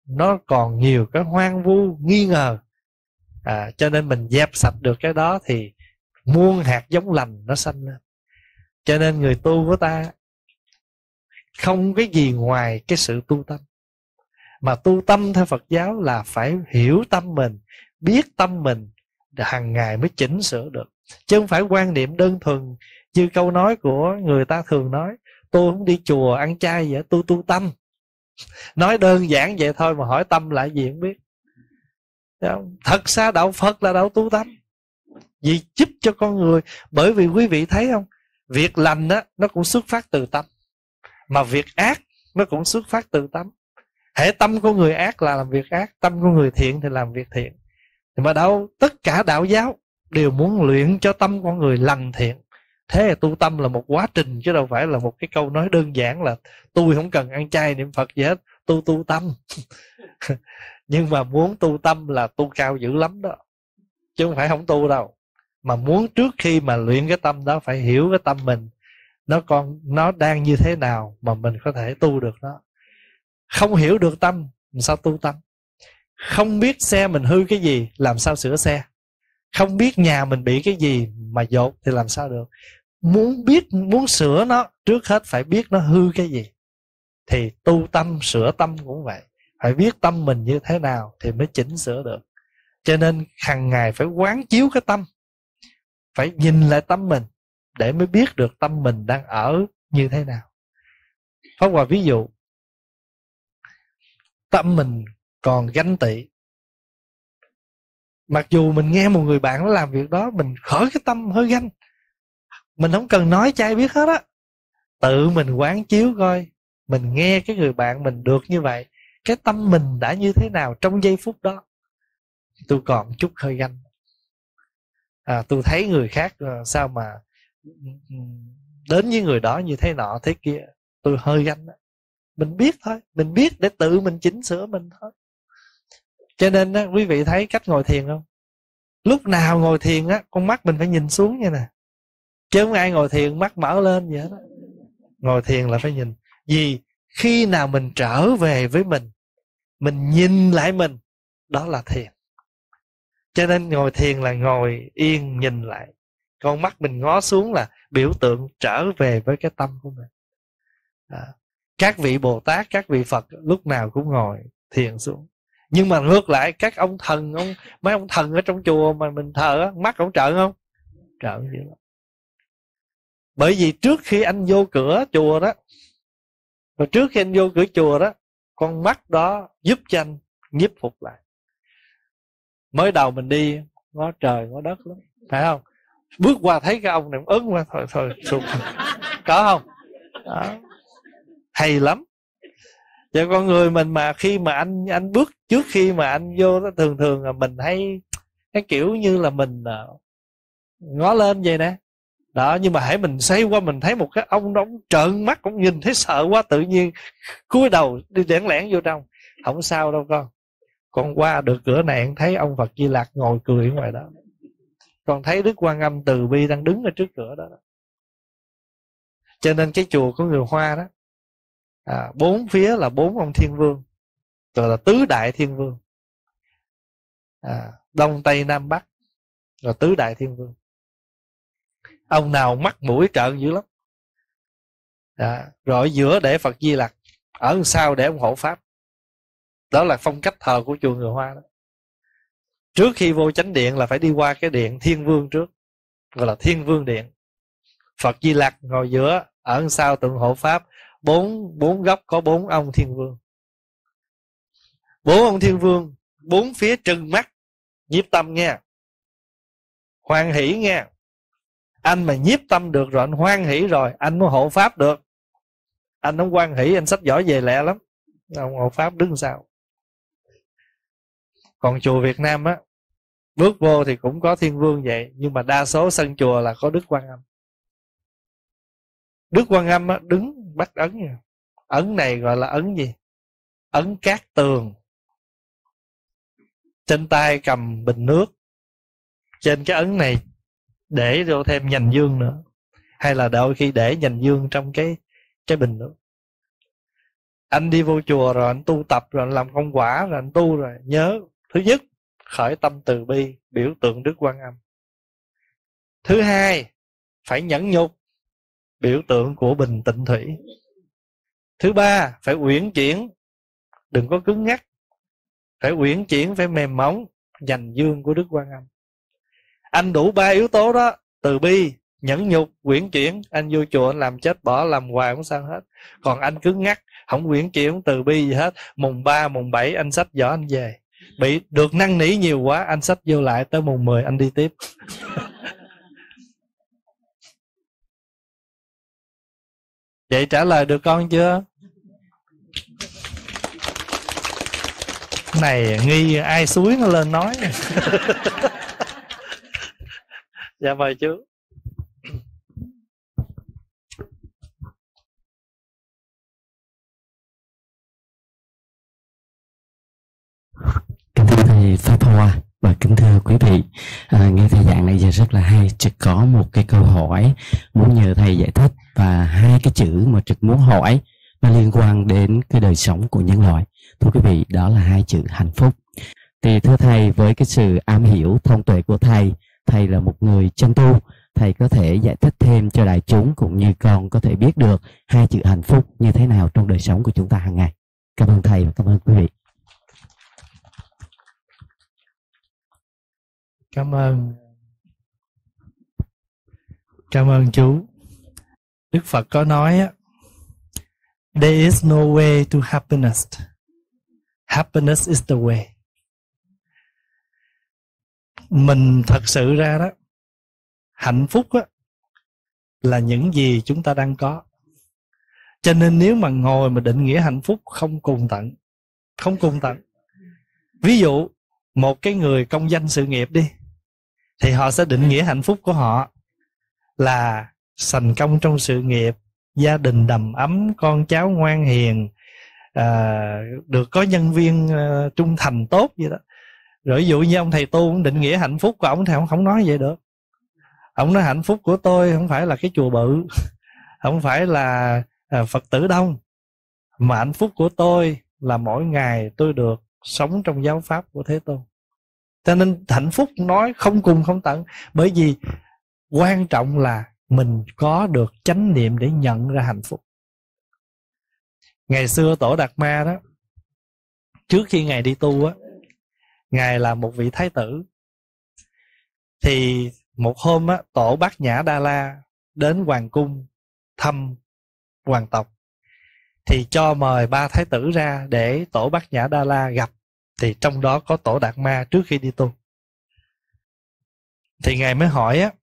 nó còn nhiều cái hoang vu nghi ngờ. À, cho nên mình dẹp sạch được cái đó thì muôn hạt giống lành nó sanh lên. Cho nên người tu của ta không cái gì ngoài cái sự tu tâm. Mà tu tâm theo Phật giáo là phải hiểu tâm mình, biết tâm mình, hàng ngày mới chỉnh sửa được. Chứ không phải quan niệm đơn thuần như câu nói của người ta thường nói: tôi không đi chùa ăn chay vậy, tôi tu tâm. Nói đơn giản vậy thôi mà hỏi tâm là gì không biết. Thật ra đạo Phật là đạo tu tâm, vì giúp cho con người. Bởi vì quý vị thấy không, việc lành á nó cũng xuất phát từ tâm, mà việc ác nó cũng xuất phát từ tâm. Hễ tâm của người ác là làm việc ác, tâm của người thiện thì làm việc thiện. Mà đâu, tất cả đạo giáo đều muốn luyện cho tâm con người lành thiện. Thế là tu tâm là một quá trình, chứ đâu phải là một cái câu nói đơn giản là tôi không cần ăn chay niệm Phật gì hết, tu tu tâm. Nhưng mà muốn tu tâm là tu cao dữ lắm đó, chứ không phải không tu đâu. Mà muốn trước khi mà luyện cái tâm đó phải hiểu cái tâm mình nó còn nó đang như thế nào mà mình có thể tu được nó. Không hiểu được tâm làm sao tu tâm. Không biết xe mình hư cái gì làm sao sửa xe. Không biết nhà mình bị cái gì mà dột thì làm sao được. Muốn biết, muốn sửa nó, trước hết phải biết nó hư cái gì. Thì tu tâm, sửa tâm cũng vậy. Phải biết tâm mình như thế nào thì mới chỉnh sửa được. Cho nên hàng ngày phải quán chiếu cái tâm, phải nhìn lại tâm mình để mới biết được tâm mình đang ở như thế nào. Pháp Hòa ví dụ, tâm mình còn ganh tị. Mặc dù mình nghe một người bạn nó làm việc đó, mình khởi cái tâm hơi ganh. Mình không cần nói cho ai biết hết á. Tự mình quán chiếu coi, mình nghe cái người bạn mình được như vậy, cái tâm mình đã như thế nào trong giây phút đó. Tôi còn chút hơi ganh. À, tôi thấy người khác sao mà đến với người đó như thế nọ thế kia, tôi hơi ganh đó. Mình biết thôi, mình biết để tự mình chỉnh sửa mình thôi. Cho nên á, quý vị thấy cách ngồi thiền không? Lúc nào ngồi thiền á, con mắt mình phải nhìn xuống như nè. Chứ không ai ngồi thiền mắt mở lên vậy đó. Ngồi thiền là phải nhìn. Vì khi nào mình trở về với mình, mình nhìn lại mình, đó là thiền. Cho nên ngồi thiền là ngồi yên nhìn lại. Con mắt mình ngó xuống là biểu tượng trở về với cái tâm của mình. À, các vị Bồ Tát, các vị Phật lúc nào cũng ngồi thiền xuống. Nhưng mà ngược lại, các ông thần, ông, mấy ông thần ở trong chùa mà mình thờ á, mắt ông trợn không? Trợn dữ lắm. Bởi vì trước khi anh vô cửa chùa đó, và trước khi anh vô cửa chùa đó, con mắt đó giúp cho anh nhiếp phục lại. Mới đầu mình đi ngó trời ngó đất lắm, phải không? Bước qua thấy cái ông này ớn qua, thôi thôi sụp. Có không? Đó. Hay lắm. Cho con người mình mà khi mà anh anh bước trước khi mà anh vô đó, thường thường là mình hay cái kiểu như là mình uh, ngó lên vậy nè. Đó, nhưng mà hãy mình xoay qua mình thấy một cái ông đó, ông trợn mắt, ông nhìn thấy sợ quá, tự nhiên cúi đầu đi lẻn lẻn vô trong. Không sao đâu con. Con qua được cửa này thấy ông Phật Di Lặc ngồi cười ở ngoài đó. Con thấy Đức Quan Âm Từ Bi đang đứng ở trước cửa đó. Cho nên cái chùa của người Hoa đó, à, bốn phía là bốn ông Thiên Vương, gọi là tứ đại Thiên Vương, à, Đông Tây Nam Bắc là tứ đại Thiên Vương. Ông nào mắt mũi trợn dữ lắm. À, rồi ở giữa để Phật Di Lặc, ở sau để ông hộ pháp. Đó là phong cách thờ của chùa người Hoa đó. Trước khi vô chánh điện là phải đi qua cái điện Thiên Vương trước, gọi là Thiên Vương điện. Phật Di Lặc ngồi giữa, ở sau tượng hộ pháp. Bốn, bốn góc có bốn ông Thiên Vương. Bốn ông Thiên Vương, bốn phía trừng mắt, nhiếp tâm nghe. Hoan hỷ nghe. Anh mà nhiếp tâm được rồi, anh hoan hỷ rồi, anh mới hộ pháp được. Anh không hoan hỷ, anh xách giỏ về lẹ lắm. Ông hộ pháp đứng sau. Còn chùa Việt Nam á, bước vô thì cũng có Thiên Vương vậy, nhưng mà đa số sân chùa là có Đức Quan Âm. Đức Quan Âm á, đứng bắt ấn nha. Ấn này gọi là ấn gì? Ấn cát tường. Trên tay cầm bình nước. Trên cái ấn này để vô thêm nhành dương nữa. Hay là đôi khi để nhành dương trong cái cái bình nước. Anh đi vô chùa rồi anh tu tập rồi anh làm công quả rồi anh tu rồi, nhớ thứ nhất khởi tâm từ bi, biểu tượng Đức Quan Âm. Thứ hai phải nhẫn nhục, biểu tượng của bình tịnh thủy. Thứ ba phải uyển chuyển, đừng có cứng ngắc, phải uyển chuyển, phải mềm mỏng, dành dương của Đức Quan Âm. Anh đủ ba yếu tố đó, từ bi, nhẫn nhục, uyển chuyển, anh vô chùa anh làm chết bỏ, làm hoài không sao hết. Còn anh cứng ngắc, không uyển chuyển, không từ bi gì hết, mùng ba mùng bảy anh xách giỏ anh về, bị được năn nỉ nhiều quá anh xách vô lại, tới mùng mười anh đi tiếp. Vậy trả lời được con chưa? Này nghi ai suối nó lên nói. Dạ mời chú. Kính thưa thầy Pháp Hoa và kính thưa quý vị, à, nghe thầy giảng này giờ rất là hay. Trực có một cái câu hỏi muốn nhờ thầy giải thích, và hai cái chữ mà Trực muốn hỏi nó liên quan đến cái đời sống của nhân loại. Thưa quý vị, đó là hai chữ hạnh phúc. Thì thưa thầy, với cái sự am hiểu thông tuệ của thầy, thầy là một người chân tu, thầy có thể giải thích thêm cho đại chúng cũng như con có thể biết được hai chữ hạnh phúc như thế nào trong đời sống của chúng ta hàng ngày. Cảm ơn thầy và cảm ơn quý vị. Cảm ơn. Cảm ơn chú. Đức Phật có nói á, there is no way to happiness. Happiness is the way. Mình thật sự ra đó, hạnh phúc á là những gì chúng ta đang có. Cho nên nếu mà ngồi mà định nghĩa hạnh phúc không cùng tận, không cùng tận. Ví dụ một cái người công danh sự nghiệp đi, thì họ sẽ định nghĩa hạnh phúc của họ là thành công trong sự nghiệp, gia đình đầm ấm, con cháu ngoan hiền, à, được có nhân viên uh, trung thành tốt vậy đó. Rồi ví dụ như ông thầy tu cũng định nghĩa hạnh phúc của ông thì ông không nói vậy được. Ông nói hạnh phúc của tôi không phải là cái chùa bự, không phải là à, Phật tử đông, mà hạnh phúc của tôi là mỗi ngày tôi được sống trong giáo pháp của Thế Tôn. Cho nên hạnh phúc nói không cùng không tận, bởi vì quan trọng là mình có được chánh niệm để nhận ra hạnh phúc. Ngày xưa Tổ Đạt Ma đó, trước khi Ngài đi tu á, Ngài là một vị thái tử. Thì một hôm á, Tổ Bát Nhã Đa La đến hoàng cung thăm hoàng tộc, thì cho mời ba thái tử ra để Tổ Bát Nhã Đa La gặp. Thì trong đó có Tổ Đạt Ma trước khi đi tu. Thì Ngài mới hỏi á,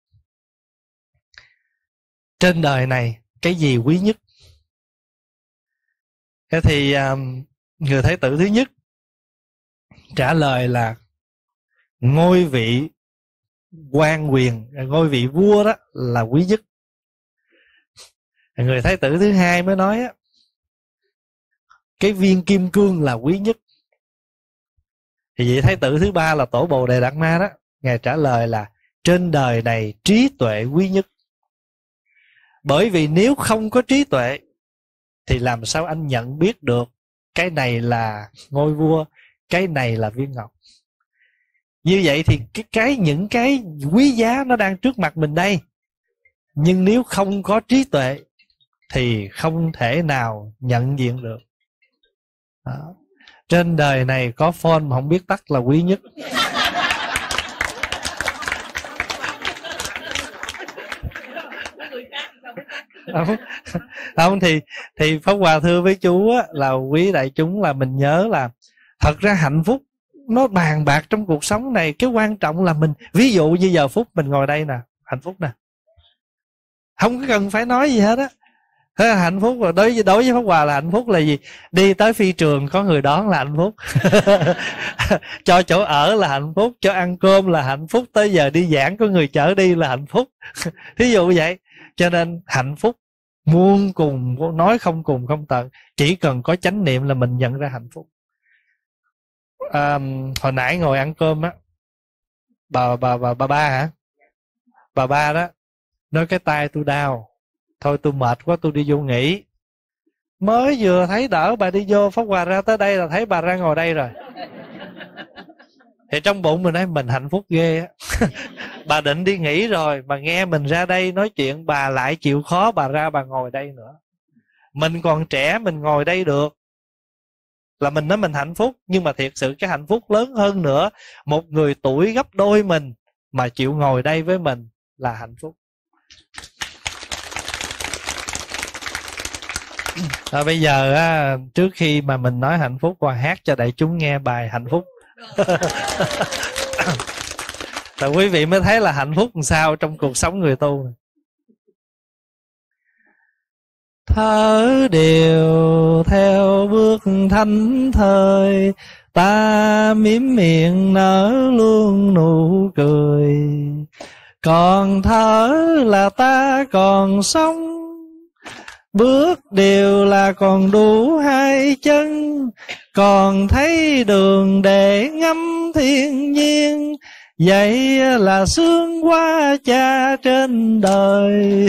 trên đời này cái gì quý nhất? Thế thì um, người thái tử thứ nhất trả lời là ngôi vị quan quyền, ngôi vị vua đó là quý nhất. Người thái tử thứ hai mới nói á, cái viên kim cương là quý nhất. Thì vị thái tử thứ ba là Tổ Bồ Đề Đạt Ma đó, Ngài trả lời là trên đời này trí tuệ quý nhất. Bởi vì nếu không có trí tuệ thì làm sao anh nhận biết được cái này là ngôi vua, cái này là viên ngọc. Như vậy thì cái, cái những cái quý giá nó đang trước mặt mình đây. Nhưng nếu không có trí tuệ thì không thể nào nhận diện được. Đó. Trên đời này có phone mà không biết tắt là quý nhất. Không, không thì thì Pháp Hòa thưa với chú á, là quý đại chúng là mình nhớ là thật ra hạnh phúc nó bàn bạc trong cuộc sống này. Cái quan trọng là mình, ví dụ như giờ phút mình ngồi đây nè, hạnh phúc nè, không có cần phải nói gì hết á. Hạnh phúc rồi, đối với đối với Pháp Hòa là hạnh phúc là gì? Đi tới phi trường có người đón là hạnh phúc. Cho chỗ ở là hạnh phúc, cho ăn cơm là hạnh phúc, tới giờ đi giảng có người chở đi là hạnh phúc. Thí dụ vậy. Cho nên hạnh phúc muôn cùng, nói không cùng không tận. Chỉ cần có chánh niệm là mình nhận ra hạnh phúc. À, hồi nãy ngồi ăn cơm á, bà bà bà bà ba hả? Bà ba đó nói cái tay tôi đau, thôi tôi mệt quá tôi đi vô nghỉ. Mới vừa thấy đỡ bà đi vô Pháp Hòa ra tới đây là thấy bà ra ngồi đây rồi. Thì trong bụng mình nói mình hạnh phúc ghê á. Bà định đi nghỉ rồi mà nghe mình ra đây nói chuyện, bà lại chịu khó bà ra bà ngồi đây nữa. Mình còn trẻ mình ngồi đây được là mình nói mình hạnh phúc. Nhưng mà thiệt sự cái hạnh phúc lớn hơn nữa, một người tuổi gấp đôi mình mà chịu ngồi đây với mình là hạnh phúc. À, bây giờ á, trước khi mà mình nói hạnh phúc, Hòa hát cho đại chúng nghe bài hạnh phúc. Là quý vị mới thấy là hạnh phúc làm sao trong cuộc sống người tu này. Thở đều theo bước thánh thời, ta mím miệng nở luôn nụ cười. Còn thở là ta còn sống, bước đều là còn đủ hai chân, còn thấy đường để ngắm thiên nhiên, vậy là sướng quá cha trên đời.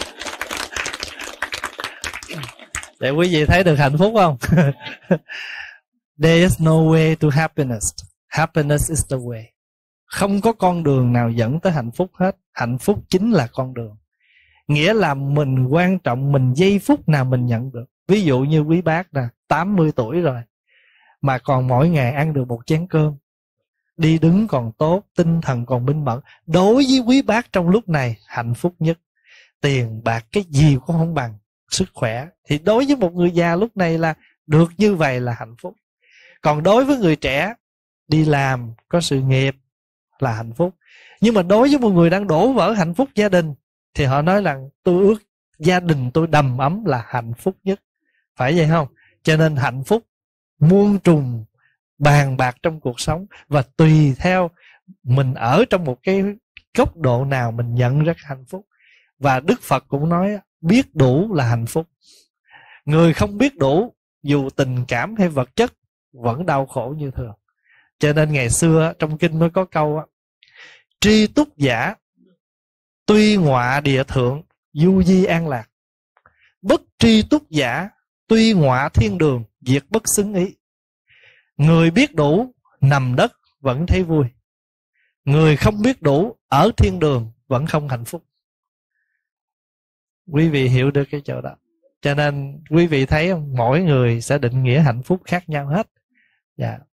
Để quý vị thấy được hạnh phúc không? There is no way to happiness. Happiness is the way. Không có con đường nào dẫn tới hạnh phúc hết. Hạnh phúc chính là con đường. Nghĩa là mình quan trọng mình giây phút nào mình nhận được. Ví dụ như quý bác nè, tám mươi tuổi rồi, mà còn mỗi ngày ăn được một chén cơm, đi đứng còn tốt, tinh thần còn minh mẫn. Đối với quý bác trong lúc này, hạnh phúc nhất. Tiền bạc cái gì cũng không bằng sức khỏe. Thì đối với một người già lúc này là được như vậy là hạnh phúc. Còn đối với người trẻ, đi làm, có sự nghiệp là hạnh phúc. Nhưng mà đối với một người đang đổ vỡ hạnh phúc gia đình, thì họ nói là tôi ước gia đình tôi đầm ấm là hạnh phúc nhất. Phải vậy không? Cho nên hạnh phúc muôn trùng bàn bạc trong cuộc sống, và tùy theo mình ở trong một cái góc độ nào mình nhận rất hạnh phúc. Và Đức Phật cũng nói biết đủ là hạnh phúc. Người không biết đủ, dù tình cảm hay vật chất, vẫn đau khổ như thường. Cho nên ngày xưa trong kinh mới có câu tri túc giả tuy ngọa địa thượng, du di an lạc. Bất tri túc giả tuy ngọa thiên đường, diệt bất xứng ý. Người biết đủ nằm đất vẫn thấy vui, người không biết đủ ở thiên đường vẫn không hạnh phúc. Quý vị hiểu được cái chỗ đó. Cho nên quý vị thấy không? Mỗi người sẽ định nghĩa hạnh phúc khác nhau hết. Dạ.